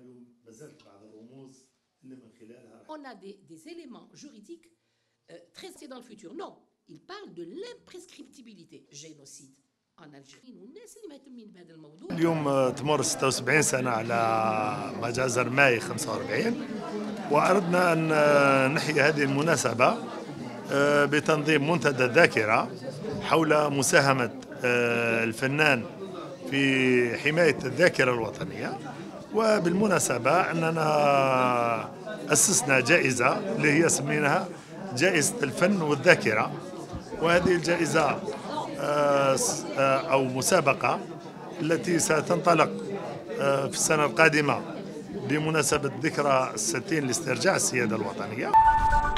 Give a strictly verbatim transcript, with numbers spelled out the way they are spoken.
On a des, des éléments juridiques euh, très dans le futur. Non, il parle de l'imprescriptibilité. Génocide en Algérie والناس اللي مهتمين بهذا الموضوع. اليوم تمر ستة وسبعين سنة على مجازر ماي خمسة وأربعين، وأردنا أن نحيي هذه المناسبة بتنظيم منتدى الذاكرة حول مساهمة الفنان في حماية الذاكرة الوطنية. وبالمناسبة أننا أسسنا جائزة اللي هي سميناها جائزة الفن والذاكرة، وهذه الجائزة أو مسابقة التي ستنطلق في السنة القادمة بمناسبة ذكرى الستين لاسترجاع السيادة الوطنية.